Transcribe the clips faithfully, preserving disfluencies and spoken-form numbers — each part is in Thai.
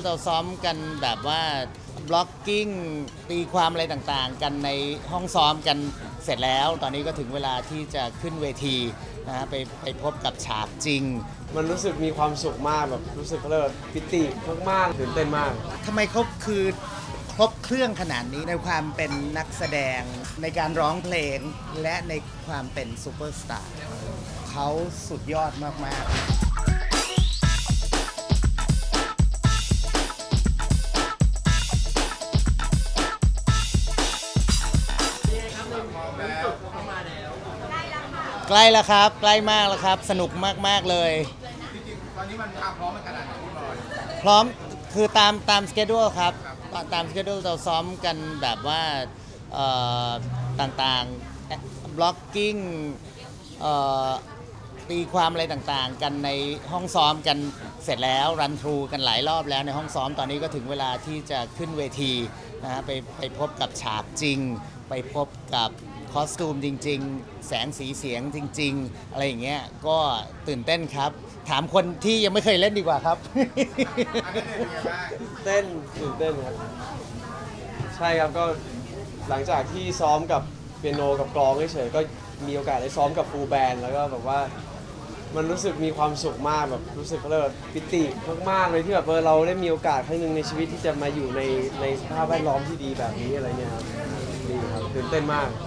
เราซ้อมกันแบบว่าบล็อกกิ้งตีความอะไรต่างๆกันในห้องซ้อมกันเสร็จแล้วตอนนี้ก็ถึงเวลาที่จะขึ้นเวทีนะฮะไปไปพบกับฉากจริงมันรู้สึกมีความสุขมากแบบรู้สึกเขาเรียกว่าปิติมากๆตื่นเต้นมากทำไมเขาคือครบเครื่องขนาดนี้ในความเป็นนักแสดงในการร้องเพลงและในความเป็นซูเปอร์สตาร์เขาสุดยอดมากๆใกล้แล้วครับใกล้มากแล้วครับสนุกมากๆเลยจริงๆตอนนี้มันพร้อมมันขนาดไหนพี่บอยพร้อมคือตามตามสเกดูลครับตามสเกดูลเราซ้อมกันแบบว่าต่างๆบล็อกกิ้งตีความอะไรต่างๆกันในห้องซ้อมกันเสร็จแล้วรันทรูกันหลายรอบแล้วในห้องซ้อมตอนนี้ก็ถึงเวลาที่จะขึ้นเวทีนะฮะไปไปพบกับฉากจริงไปพบกับคอสตูมจริงๆแสงสีเสียงจริงๆอะไรอย่างเงี้ยก็ตื่นเต้นครับถามคนที่ยังไม่เคยเล่นดีกว่าครับเต้นตื่นเต้นครับใช่ครับก็หลังจากที่ซ้อมกับเปียโนกับกลองเฉยๆก็มีโอกาสได้ซ้อมกับฟูลแบนด์แล้วก็แบบว่ามันรู้สึกมีความสุขมากแบบรู้สึกเขาเรียกว่าปิติมากๆเลยที่แบบเราได้มีโอกาสครั้งหนึ่งในชีวิตที่จะมาอยู่ในในสภาพแวดล้อมที่ดีแบบนี้อะไรเงี้ยครับดีครับตื่นเต้นมาก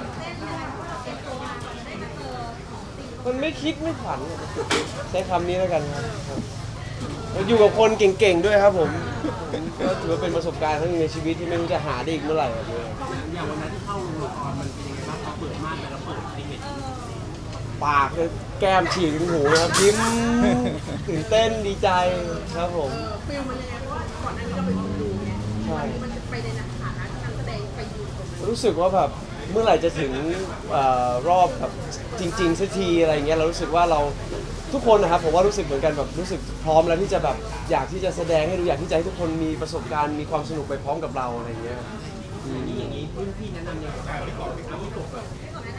มันไม่คิดไม่ฝันใช้คำนี้แล้วกันครับอยู่กับคนเก่งๆด้วยครับผมก็ถือว่าเป็นประสบการณ์ครั้งนึงในชีวิตที่ไม่รู้จะหาได้อีกเมื่อไหร่แบบนี้อย่างวันนั้นที่เข้าโรงละครมันเป็นยังไงบ้างพอเปิดม่านไปแล้วเปิดไอเห็นปากเลยแก้มฉีกถึงหูนะครับยิ้มตื่นเต้นดีใจครับผมฟิลมันยังไงเพราะว่าก่อนหน้านี้เราเป็นคนดูไงมันจะไปในฐานะการแสดงไปอยู่รู้สึกว่าแบบเมื่อไหร่จะถึงรอบแบบจริงๆสักทีอะไรเงี้ยเรารู้สึกว่าเราทุกคนนะครับผมว่ารู้สึกเหมือนกันแบบรู้สึกพร้อมแล้วที่จะแบบอยากที่จะแสดงให้ดูอยากที่จะให้ทุกคนมีประสบการณ์มีความสนุกไปพร้อมกับเราอะไรเงี้ยนี่อย่างนี้รุ่นพี่แนะนำยังไงพี่กบพี่กบแบบ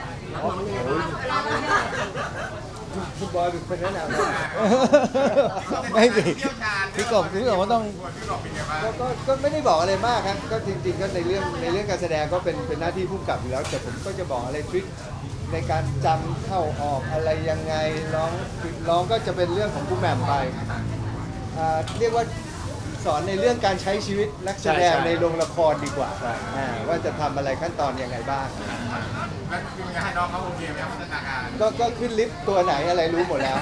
พี่บอยเป็นแนะนำไม่สิพี่กบพี่กบว่าต้องก็ก็ไม่ได้บอกอะไรมากครับก็จริงๆก็ในเรื่องในเรื่องการแสดงก็เป็นเป็นหน้าที่ผู้กำกับอยู่แล้วแต่ผมก็จะบอกอะไรทริคในการจำเข้าออกอะไรยังไงร้องร้องก็จะเป็นเรื่องของผู้แหม่มไปเรียกว่าสอนในเรื่องการใช้ชีวิตนักแสดงในโรงละครดีกว่าว่าจะทำอะไรขั้นตอนยังไงบ้างแล้วคือให้น้องเขาโอเคไหมพัฒนาการก็ก็ขึ้นลิฟต์ตัวไหนอะไรรู้หมดแล้ว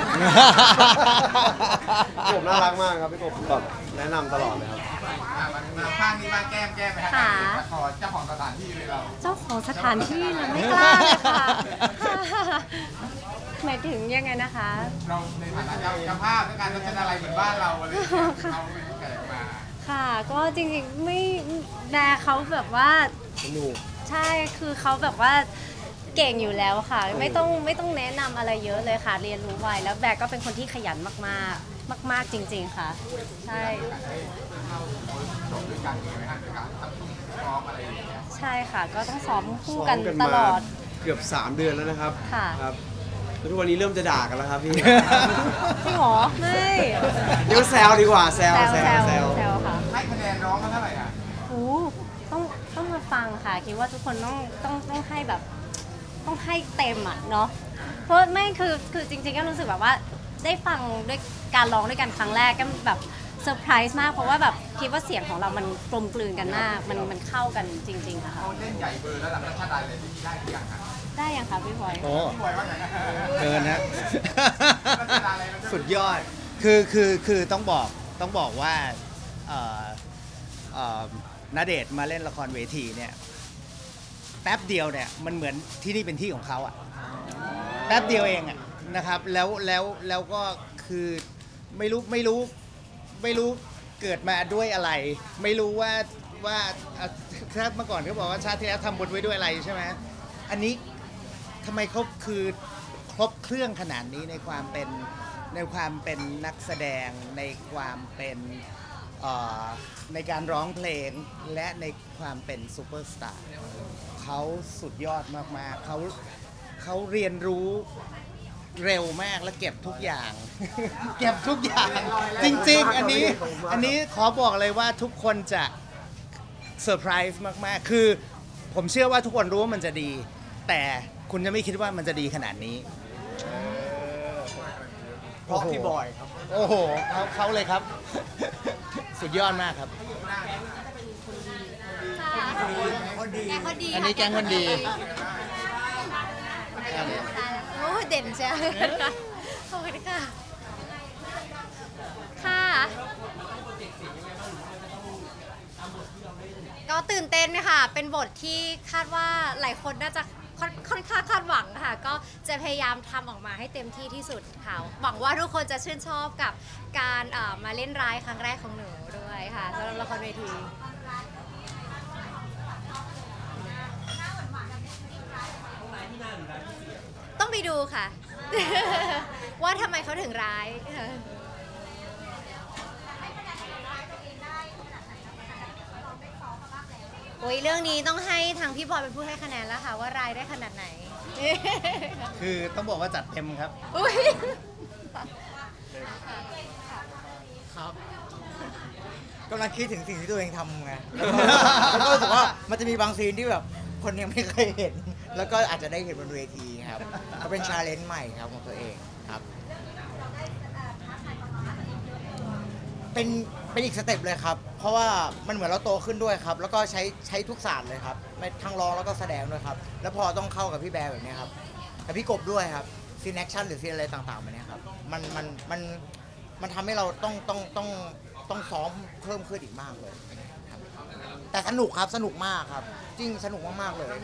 ผมน่ารักมากครับพี่กบแบบแนะนำตลอดเลยครับมาข้างนี้มาแก้มแก้มไปฮะเจ้าของสถานที่เลยเราเจ้าของสถานที่เราไม่กล้าเลยค่ะหมายถึงยังไงนะคะเราในฐานะเจ้าภาพในการจะเป็นอะไรเหมือนบ้านเราอะไรเราเป็นแขกมาค่ะก็จริงๆไม่แบร์เขาแบบว่าสนุกใช่คือเขาแบบว่าเก่งอยู่แล้วค่ะไม่ต้องไม่ต้องแนะนำอะไรเยอะเลยค่ะเรียนรู้ไวแล้วแบร์ก็เป็นคนที่ขยันมากๆมากๆจริงๆค่ะใช่ใช่ค่ะก็ต้องซ้อมคู่กันตลอดเกือบสามเดือนแล้วนะครับค่ะครับทุกวันนี้เริ่มจะด่ากันแล้วครับพี่พี่หรอไม่เดี๋ยวแซวดีกว่าแซวแซวแซวค่ะให้คะแนนร้องเขาเท่าไหร่อ่ะโอ้ต้องต้องมาฟังค่ะคิดว่าทุกคนต้องต้องต้องให้แบบต้องให้เต็มอ่ะเนาะเพราะไม่คือคือจริงๆก็รู้สึกแบบว่าได้ฟังด้วยการร้องด้วยกันครั้งแรกก็แบบเซอร์ไพรส์มากเพราะว่าแบบคิดว่าเสียงของเรามันกลมกลืนกันมากมันมันเข้ากันจริงๆค่ะเขาเล่นใหญ่เบอร์แล้วหลังจากได้เลยที่ได้ทุกอย่างค่ะได้ยังคะพี่บอยโอ้พี่บอยว่าไงเกินนะสุดยอดคือคือคือต้องบอกต้องบอกว่าณเดชน์มาเล่นละครเวทีเนี่ยแป๊บเดียวเนี่ยมันเหมือนที่นี่เป็นที่ของเขาอะแป๊บเดียวเองอะนะครับแล้วแล้วแล้วก็คือไม่รู้ไม่รู้ไม่รู้เกิดมาด้วยอะไรไม่รู้ว่าว่าถ้าเมื่อก่อนเขาบอกว่าชาติที่แล้วทำบุญไว้ด้วยอะไรใช่ไหมอันนี้ทำไมเขาคือครบเครื่องขนาดนี้ในความเป็นในความเป็นนักแสดงในความเป็นในการร้องเพลงและในความเป็นซูเปอร์สตาร์เขาสุดยอดมากๆเขาเขาเรียนรู้เร็วมากและเก็บทุกอย่าง เก็บทุกอย่าง จริงๆ อันนี้อันนี้ขอบอกเลยว่าทุกคนจะเซอร์ไพรส์มากๆ คือผมเชื่อว่าทุกคนรู้ว่ามันจะดี แต่คุณจะไม่คิดว่ามันจะดีขนาดนี้เพราะพี่บอยครับโอ้โหเขาเขาเลยครับ สุดยอดมากครับคนดีแกงคนดีอันนี้แกงคนดีโอ้เด่นใช่ขอบคุณค่ะ ค่ะ ก็ตื่นเต้นค่ะ เป็นบทที่คาดว่าหลายคนน่าจะค่อนค่อนข้างคาดหวังค่ะ ก็จะพยายามทำออกมาให้เต็มที่ที่สุดค่ะ หวังว่าทุกคนจะชื่นชอบกับการเอ่อมาเล่นร้ายครั้งแรกของหนูด้วยค่ะสำหรับละครเวที ต้องไปดูค่ะ ว่าทำไมเขาถึงร้ายโอ้ยเรื่องนี้ต้องให้ทางพี่บอยเป็นผู้ให้คะแนนแล้วค่ะ ว่าร้ายได้ขนาดไหนคือต้องบอกว่าจัดเต็มครับอุ้ยครับกำลังคิดถึงสิ่งที่ตัวเองทำไงแล้วก็แล้วก็รู้สึกว่ามันจะมีบางซีนที่แบบคนยังไม่เคยเห็น แล้วก็อาจจะได้เห็นบนเวทีครับก็เป็นชาเลนจ์ใหม่ครับของตัวเองครับ เป็นเป็นอีกสเต็ปเลยครับ เพราะว่ามันเหมือนเราโตขึ้นด้วยครับ แล้วก็ใช้ใช้ทุกศาสตร์เลยครับไม่ทั้งร้องแล้วก็แสดงด้วยครับ แล้วพอต้องเข้ากับพี่แบร์แบบนี้ครับแต่พี่กบด้วยครับซีนแอคชั่นหรือซีนอะไรต่างๆแบบนี้ครับมันมันมันมันทำให้เราต้องต้องต้องต้องซ้อมเพิ่มขึ้นอีกมากเลยครับแต่สนุกครับสนุกมากครับจริงสนุกมากๆเลย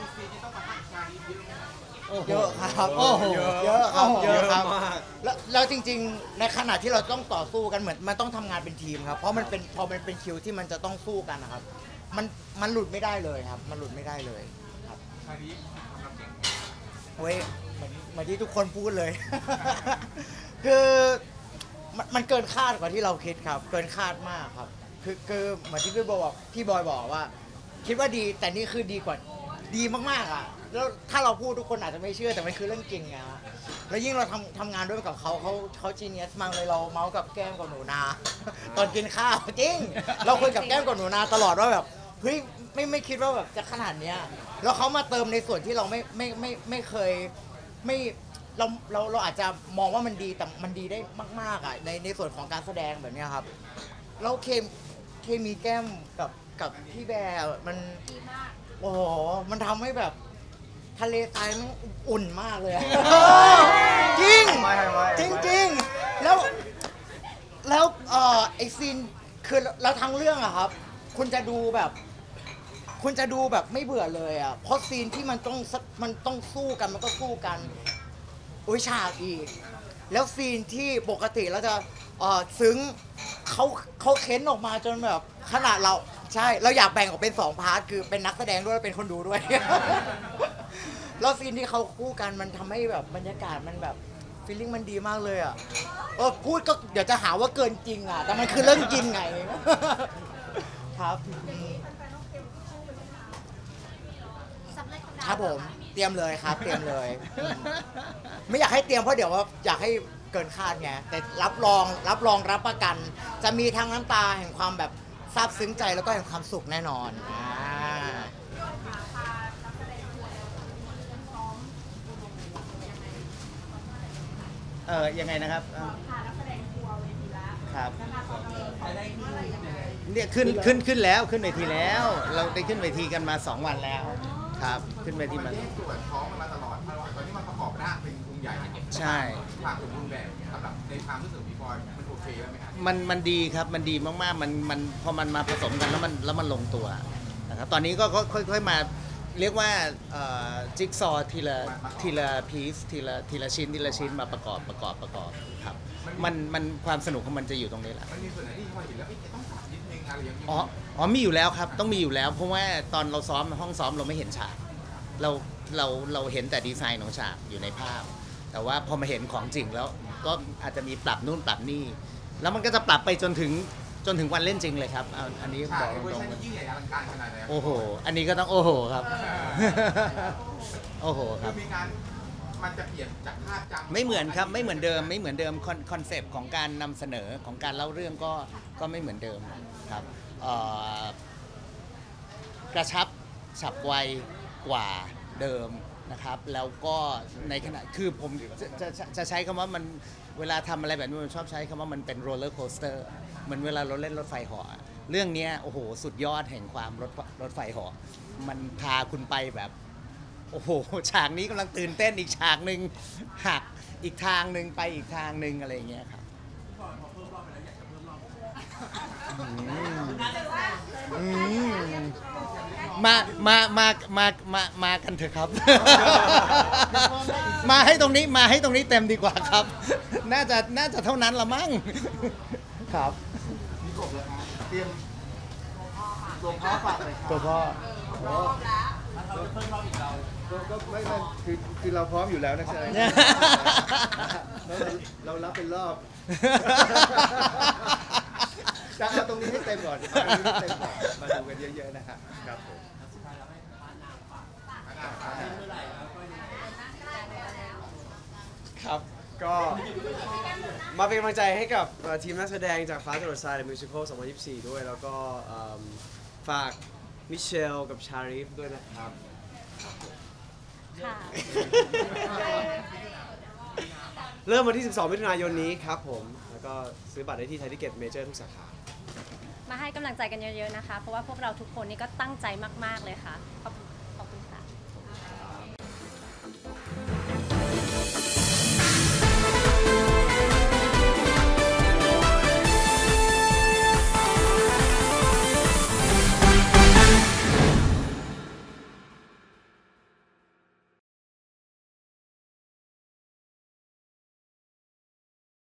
เยอะครับโอ้โหเยอะครับโอ้โหเยอะครับเยอะมากแล้วแล้วจริงๆ ในขณะที่เราต้องต่อสู้กันเหมือนมันต้องทำงานเป็นทีมครับ เพราะมันเป็นพอมันเป็นคิวที่มันจะต้องสู้กันนะครับ มันมันหลุดไม่ได้เลยครับ มันหลุดไม่ได้เลยครับเว้ยเหมือนเหมือนที่ทุกคนพูดเลย คือมันมันเกินคาดกว่าที่เราคิดครับ เกินคาดมากครับ คือคือเหมือนที่พี่บอยบอกพี่บอยบอกว่า คิดว่าดีแต่นี่คือดีกว่าดีมากๆอ่ะแล้วถ้าเราพูดทุกคนอาจจะไม่เชื่อแต่มันคือเรื่องจริงไงฮะแล้วยิ่งเราทำทำงานด้วยกับเขาเขาเขาจีเนียสมากเลยเราเมาส์กับแก้มกับหนูนา ตอนกินข้าวจริง เราคุยกับแก้มกับหนูนาตลอดว่าแบบเฮ้ยไม่ไม่คิดว่าแบบจะขนาดเนี้ยแล้วเขามาเติมในส่วนที่เราไม่ไม่ไม่ไม่เคยไม่เราเราเราอาจจะมองว่ามันดีแต่มันดีได้มากๆอ่ะในในส่วนของการแสดงแบบเนี้ยครับแล้วเคมเคมีแก้มกับกับพี่แบร์มันโอ้โหมันทำให้แบบทะเลทรายมันอุ่นมากเลยอะ จริงไม่ไม่ไม่จริงจริงแล้วแล้วเอ่อไอซีนคือเราทั้งเรื่องอะครับ คุณจะดูแบบ คุณจะดูแบบไม่เบื่อเลยอะเพราะซีนที่มันต้องมันต้องสู้กันมันก็สู้กันอุ้ยฉากอีก แล้วซีนที่ปกติเราจะเอ่อซึ้งเขาเขาเค้นออกมาจนแบบขนาดเราใช่เราอยากแบ่งออกเป็นสองพาร์ทคือเป็นนักแสดงด้วยเป็นคนดูด้วย แล้วซีนที่เขาคู่กันมันทำให้แบบบรรยากาศมันแบบฟีลลิ่งมันดีมากเลยอ่ะเออพูดก็เดี๋ยวจะหาว่าเกินจริงอ่ะแต่มันคือเรื่องจริงไง ครับอืมครับผมเตรียมเลยครับ เตรียมเลยอืมไม่อยากให้เตรียมเพราะเดี๋ยวว่าอยากให้เกินคาดไงแต่รับรองรับรองรับประกัน จะมีทั้งน้ำตาแห่งความแบบซาบซึ้งใจแล้วก็แห่งความสุขแน่นอนอ่าเออยังไงนะครับเอ่อครับเนี่ยขึ้นขึ้นขึ้นแล้วขึ้นเวทีแล้ว เราได้ขึ้นเวทีกันมาสองวันแล้วครับ ขึ้นเวทีมาที่ส่วนท้องมันมาตลอดตอนที่มันประกอบร่างเป็นกรุงใหญ่ใช่ฝากถึงกรุงแบบสำหรับในความรู้สึกพี่บอยมันโอเคไหมครับมันมันดีครับมันดีมากๆมันมันพอมันมาผสมกันแล้วมันแล้วมันลงตัวนะครับตอนนี้ก็ก็ค่อยๆมาเรียกว่าจิ๊กซอว์ทีละทีละพีซทีละทีละชิ้นทีละชิ้นมาประกอบประกอบประกอบครับมันมันความสนุกของมันจะอยู่ตรงนี้แหละมันมีส่วนไหนที่พอเห็นแล้วจะต้องปรับนิดนึงอะไรอย่างนี้อ๋ออ๋อมีอยู่แล้วครับต้องมีอยู่แล้ว เพราะว่าตอนเราซ้อมห้องซ้อมเราไม่เห็นฉากเราเราเราเห็นแต่ดีไซน์ของฉากอยู่ในภาพ แต่ว่าพอมาเห็นของจริงแล้วก็อาจจะมีปรับนู่นปรับนี่แล้วมันก็จะปรับไปจนถึงจนถึงวันเล่นจริงเลยครับเอาอันนี้ฉาบกอกในเวอตร์รงชันๆที่ยิ่งใหญ่อลังการขนาดไหนโอ้โห อันนี้ก็ต้องโอ้โหครับ โอ้โหคคืรัอบ มีการขมันจะเปลี่ยนจากภาพจำไม่เหมือนครับไม่เหมือนเดิมไม่เหมือนเดิมคอนเซปต์ของการนำเสนอของการเล่าเรื่องก็ก็ไม่เหมือนเดิมครับเอ่อกระชับฉับไวกว่าเดิมนะครับ แล้วก็ในขณะคือผมจะจะจะจะใช้คำว่ามันเวลาทำอะไรแบบนี้ผมชอบใช้คำว่ามันเป็นโรลเลอร์โคสเตอร์เหมือนเวลาเราเล่นรถไฟเหาะเรื่องนี้โอ้โหสุดยอดแห่งความรถรถไฟเหาะมันพาคุณไปแบบ โอ้โหฉากนี้กำลังตื่นเต้นอีกฉากหนึ่งหักอีกทางหนึ่งไปอีกทางหนึ่งอะไรอย่างเงี้ยครับอืมมามามามามามากันเถอะครับ มาให้ตรงนี้มาให้ตรงนี้เต็มดีกว่าครับ น่าจะน่าจะเท่านั้นละมั้งครับเตรียมตัวพ่อฝากเลยครับตัวพ่อก็ก็ไม่ไม่คือคือเราพร้อมอยู่แล้วนะใช่ไหมเราเรารับเป็นรอบ จะเอาตรงนี้ให้เต็มก่อนเอาตรงนี้ให้เต็มก่อนมาดูกันเยอะๆนะครับครับผมครับ ก็มาเป็นกำลังใจให้กับเอ่อทีมนักแสดงจากฟ้าจรดทราย The Musical สองพันยี่สิบสี่ ด้วย แล้วก็เอิ่มฝากมิเชลกับชาริฟด้วยนะครับค่ะเริ่มวันที่ สิบสอง มิถุนายนนี้ครับผม แล้วก็ซื้อบัตรได้ที่ไทยทิเก็ตเมเจอร์ทุกสาขามาให้กำลังใจกันเยอะๆนะคะ เพราะว่าพวกเราทุกคนนี่ก็ตั้งใจมากๆเลยค่ะขอบ